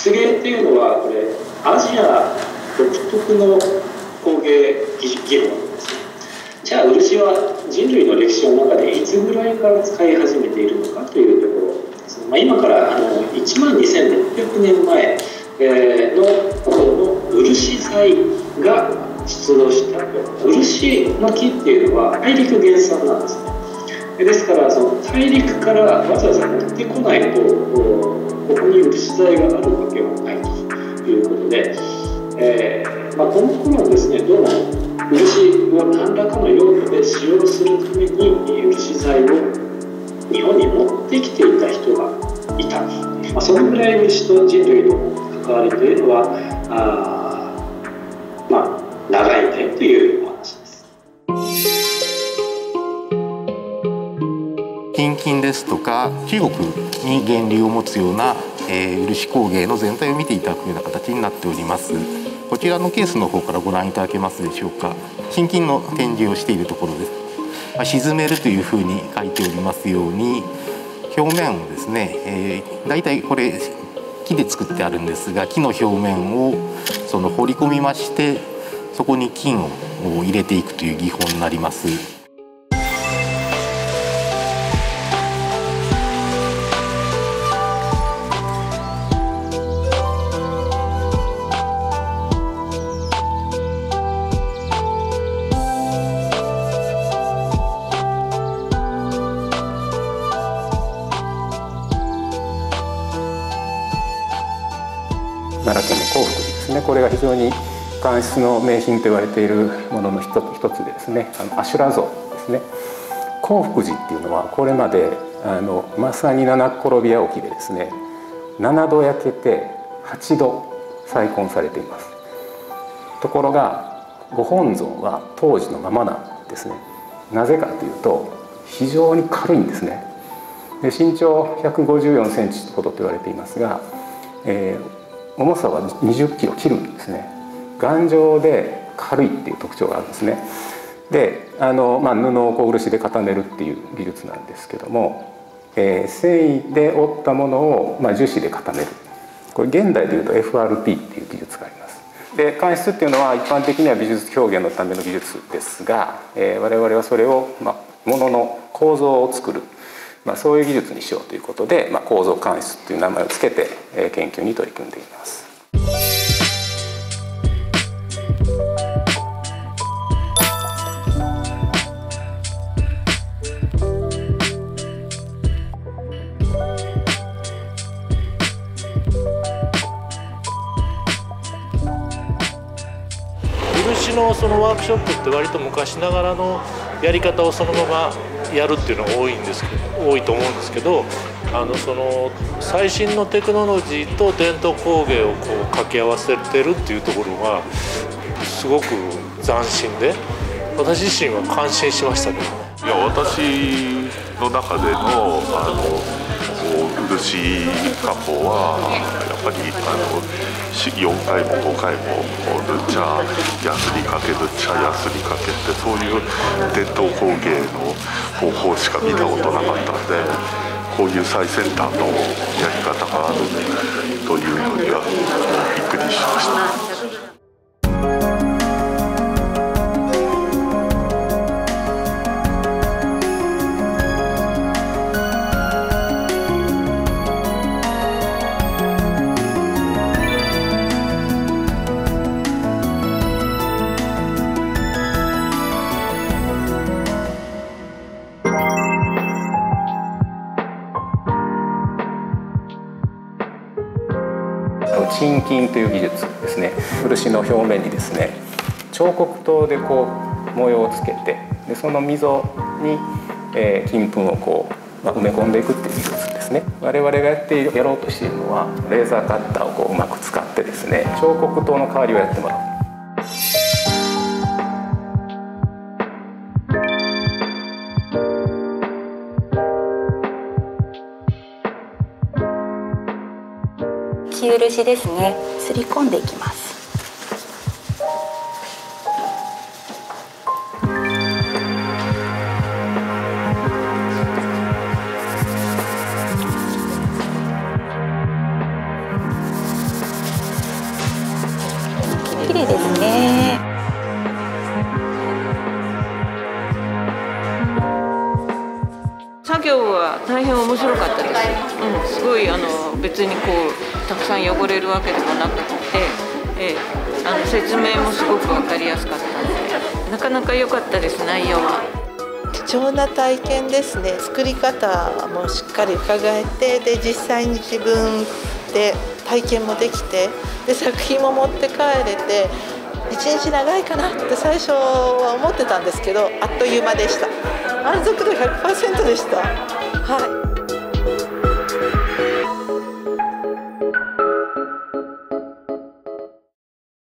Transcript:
漆芸っていうのはこれアジア独特の工芸技法なんですね。じゃあ漆は人類の歴史の中でいつぐらいから使い始めているのかというところですね。今から12,600年前のこの漆材が出土した漆の木っていうのは大陸原産なんですね。ですからその大陸からわざわざ持ってこないとここに漆材があるわけはないということで、この頃ですね、どうも漆を何らかの用途で使用するために漆材を日本に持ってきていた人がいた、そのぐらい漆と人類の関わりというのは長いねというお話です。 近々ですとか中国に源流を持つような、漆工芸の全体を見ていただくような形になっております。こちらのケースの方からご覧いただけますでしょうか。近々の展示をしているところです。沈めるというふうに書いておりますように、表面をですね、だいたいこれ木で作ってあるんですが、木の表面を彫り込みまして、そこに金を入れていくという技法になります。 奈良県の興福寺ですね、これが非常に乾漆の名品と言われているものの一つでですね、阿修羅像ですね。興福寺っていうのはこれまでまさに七転び八起きでですね、7度焼けて8度再建されています。ところがご本尊は当時のままなんですね。なぜかというと非常に軽いんですね。で身長154センチほどと言われていますが、重さは20キロ切るんですね。頑丈で軽いっていう特徴があるんですね。で布を漆で固めるっていう技術なんですけども、繊維で織ったものを樹脂で固める、これ現代でいうと FRP っていう技術があります。で乾漆っていうのは一般的には美術表現のための技術ですが、我々はそれを物の構造を作る、そういう技術にしようということで、構造乾漆という名前をつけて研究に取り組んでいます。 漆のそのワークショップって割と昔ながらのやり方をそのままやるっていうのが多いと思うんですけど、その最新のテクノロジーと伝統工芸を掛け合わせてるっていうところがすごく斬新で、私自身は感心しましたけどね。 いや、私の中での漆加工はやっぱり4回も5回も塗っちゃやすりかけ塗っちゃやすりかけって、そういう伝統工芸の方法しか見たことなかったので、こういう最先端のやり方があるというのにはびっくりしました。 沈金という技術ですね。漆の表面にですね、彫刻刀で模様をつけて、でその溝に、金粉を埋め込んでいくっていう技術ですね。我々がやろうとしているのはレーザーカッターをうまく使ってですね、彫刻刀の代わりをやってもらう。 生漆ですね、すり込んでいきます。 大変面白かったです。すごい別にこうたくさん汚れるわけでもなくて、説明もすごく分かりやすかったので、なかなか良かったです、内容は。 貴重な体験ですね。作り方もしっかり伺えて、で実際に自分で体験もできて、で作品も持って帰れて、一日長いかなって最初は思ってたんですけど、あっという間でした。満足度 100% でした。はい。